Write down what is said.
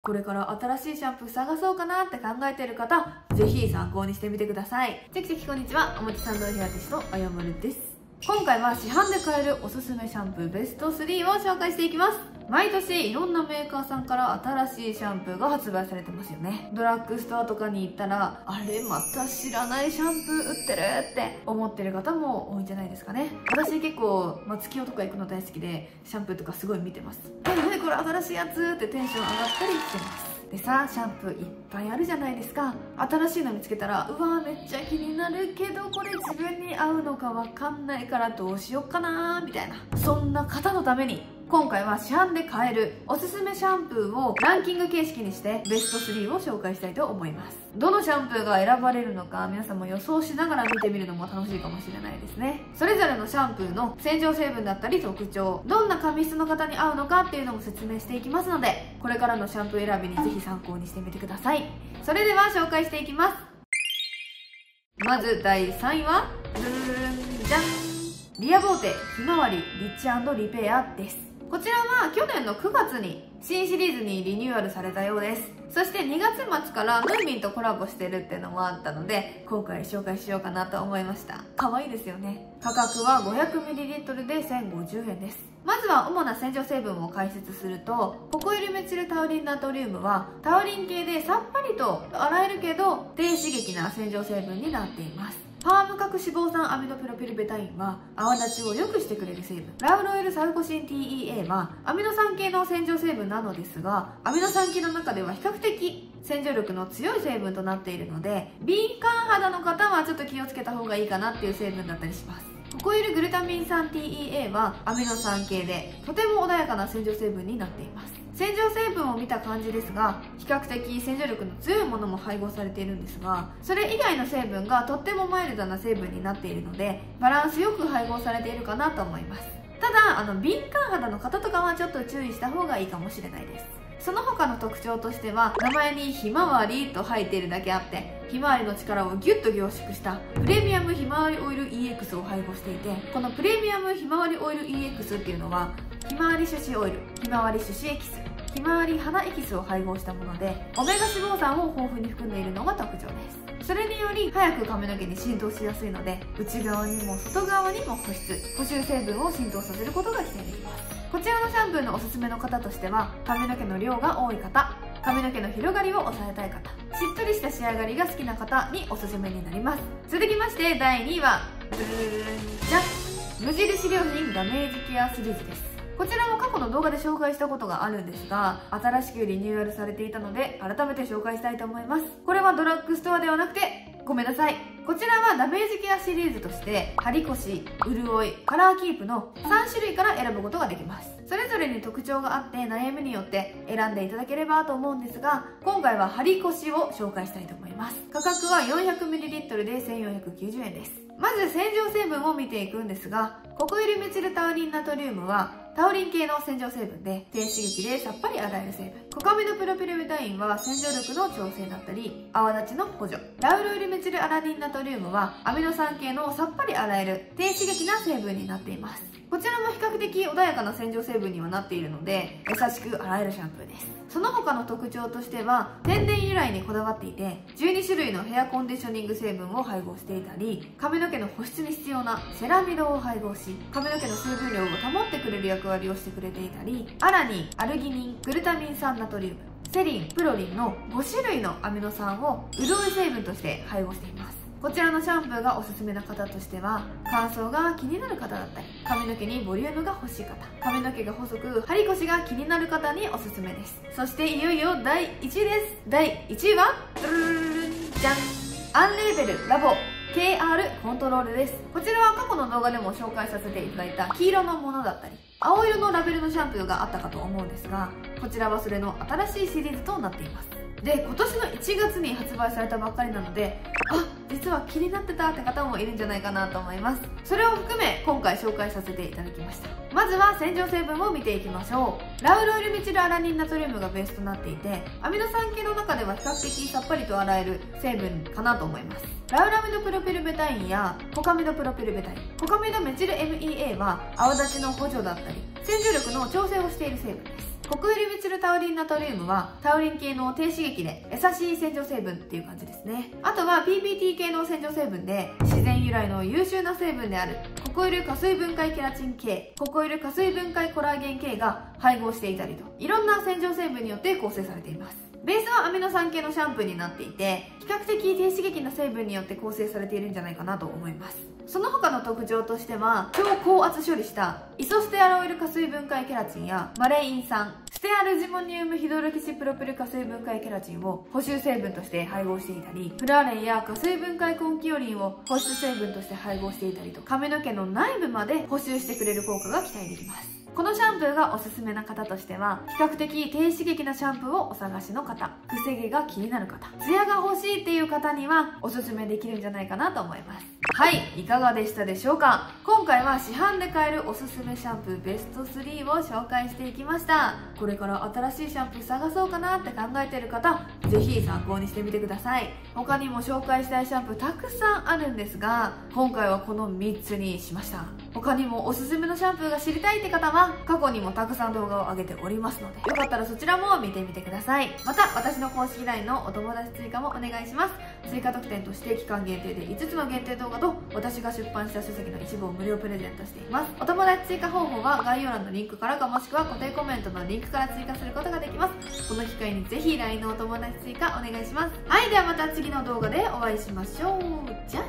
これから新しいシャンプー探そうかなって考えている方、ぜひ参考にしてみてください。チェキチェキこんにちは、おもちサンドヘアティストあやまるです。今回は市販で買えるおすすめシャンプーベスト3を紹介していきます。毎年いろんなメーカーさんから新しいシャンプーが発売されてますよね。ドラッグストアとかに行ったら、あれまた知らないシャンプー売ってるって思ってる方も多いんじゃないですかね。私結構、月夜とか行くの大好きで、シャンプーとかすごい見てます。何これ新しいやつってテンション上がったりしてます。でさ、シャンプーいっぱいあるじゃないですか。新しいの見つけたら、うわめっちゃ気になるけどこれ自分に合うのかわかんないからどうしよっかなーみたいな、そんな方のために今回は市販で買えるおすすめシャンプーをランキング形式にしてベスト3を紹介したいと思います。どのシャンプーが選ばれるのか皆さんも予想しながら見てみるのも楽しいかもしれないですね。それぞれのシャンプーの洗浄成分だったり特徴、どんな髪質の方に合うのかっていうのも説明していきますので、これからのシャンプー選びにぜひ参考にしてみてください。それでは紹介していきます。まず第3位はじゃん、リアボーテひまわりリッチ&リペアです。こちらは去年の9月に新シリーズにリニューアルされたようです。そして2月末からムーミンとコラボしてるっていうのもあったので、今回紹介しようかなと思いました。可愛いですよね。価格は 500ml で1050円です。まずは主な洗浄成分を解説すると、ココイルメチルタウリンナトリウムはタウリン系でさっぱりと洗えるけど低刺激な洗浄成分になっています。パーム角脂肪酸アミノプロピルベタインは泡立ちを良くしてくれる成分、ラウロエルサルコシン TEA はアミノ酸系の洗浄成分なのですが、アミノ酸系の中では比較的洗浄力の強い成分となっているので、敏感肌の方はちょっと気をつけた方がいいかなっていう成分だったりします。ココイルグルタミン酸 TEA はアミノ酸系でとても穏やかな洗浄成分になっています。洗浄成分を見た感じですが、比較的洗浄力の強いものも配合されているんですが、それ以外の成分がとってもマイルドな成分になっているので、バランスよく配合されているかなと思います。ただ敏感肌の方とかはちょっと注意した方がいいかもしれないです。その他の特徴としては、名前にひまわりと入っているだけあって、ひまわりの力をギュッと凝縮したプレミアムひまわりオイル EX を配合していて、このプレミアムひまわりオイル EX っていうのはひまわり種子オイル、ひまわり種子エキス、ひまわり花エキスを配合したもので、オメガ脂肪酸を豊富に含んでいるのが特徴です。それにより早く髪の毛に浸透しやすいので、内側にも外側にも保湿成分を浸透させることが期待できます。こちらのシャンプーのおすすめの方としては、髪の毛の量が多い方、髪の毛の広がりを抑えたい方、しっとりした仕上がりが好きな方におすすめになります。続きまして第2位はじゃん、無印良品ダメージケアシリーズです。こちらも過去の動画で紹介したことがあるんですが、新しくリニューアルされていたので改めて紹介したいと思います。これはドラッグストアではなくて、ごめんなさい、こちらはダメージケアシリーズとして張り腰、潤い、カラーキープの3種類から選ぶことができます。それぞれに特徴があって悩みによって選んでいただければと思うんですが、今回は張り腰を紹介したいと思います。価格は 400ml で1490円です。まず洗浄成分を見ていくんですが、ココイルメチルタウリンナトリウムはタウリン系の洗浄成分で低刺激でさっぱり洗える成分、コカミドプロピルベタインは洗浄力の調整だったり泡立ちの補助、ラウロイルメチルアラニンナトリウムはアミノ酸系のさっぱり洗える低刺激な成分になっています。こちらも比較的穏やかな洗浄成分にはなっているので、優しく洗えるシャンプーです。その他の特徴としては、天然由来にこだわっていて、12種類のヘアコンディショニング成分を配合していたり、髪の毛の保湿に必要なセラミドを配合し、髪の毛の水分量を保ってくれる役割をしてくれていたり、アラニン、アルギニン、グルタミン酸ナトリウム、セリン、プロリンの5種類のアミノ酸を潤い成分として配合しています。こちらのシャンプーがおすすめな方としては、乾燥が気になる方だったり、髪の毛にボリュームが欲しい方、髪の毛が細く張り腰が気になる方におすすめです。そしていよいよ第1位です。第1位はじゃん、アンレーベルラボ KR コントロールです。こちらは過去の動画でも紹介させていただいた黄色のものだったり青色のラベルのシャンプーがあったかと思うんですが、こちらはそれの新しいシリーズとなっています。で、今年の1月に発売されたばっかりなので、実は気になってたって方もいるんじゃないかなと思います。それを含め今回紹介させていただきました。まずは洗浄成分を見ていきましょう。ラウロイルメチルアラニンナトリウムがベースとなっていて、アミノ酸系の中では比較的さっぱりと洗える成分かなと思います。ラウラミドプロピルベタインやコカミドプロピルベタイン、コカミドメチル MEA は泡立ちの補助だったり洗浄力の調整をしている成分です。 コクールメチルタウリンナトリウムはタウリン系の低刺激で優しい洗浄成分っていう感じですね。あとは PPT 系の洗浄成分で自然由来の優秀な成分であるココイル加水分解ケラチン系、ココイル加水分解コラーゲン系が配合していたりと、いろんな洗浄成分によって構成されています。ベースはアミノ酸系のシャンプーになっていて、比較的低刺激な成分によって構成されているんじゃないかなと思います。その他の特徴としては、超高圧処理したイソステアロイル加水分解ケラチンやマレイン酸、ステアルジモニウムヒドロキシプロピル加水分解ケラチンを補修成分として配合していたり、フラーレンや加水分解コンキオリンを保湿成分として配合していたりと、髪の毛の内部まで補修してくれる効果が期待できます。このシャンプーがおすすめな方としては、比較的低刺激なシャンプーをお探しの方、くせ毛が気になる方、ツヤが欲しいっていう方にはおすすめできるんじゃないかなと思います。はい、いかがでしたでしょうか。今回は市販で買えるおすすめシャンプーベスト3を紹介していきました。これから新しいシャンプー探そうかなって考えている方、ぜひ参考にしてみてください。他にも紹介したいシャンプーたくさんあるんですが、今回はこの3つにしました。他にもおすすめのシャンプーが知りたいって方は過去にもたくさん動画を上げておりますので、よかったらそちらも見てみてください。また私の公式 LINE のお友達追加もお願いします。追加特典として期間限定で5つの限定動画と私が出版した書籍の一部を無料プレゼントしています。お友達追加方法は概要欄のリンクからか、もしくは固定コメントのリンクから追加することができます。この機会にぜひ LINE のお友達追加お願いします。はい、ではまた次の動画でお会いしましょう。じゃあね。